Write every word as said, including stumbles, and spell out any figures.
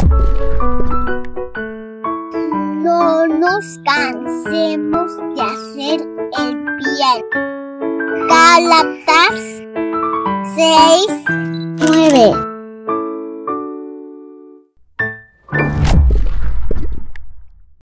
No nos cansemos de hacer el bien. Gálatas seis, nueve.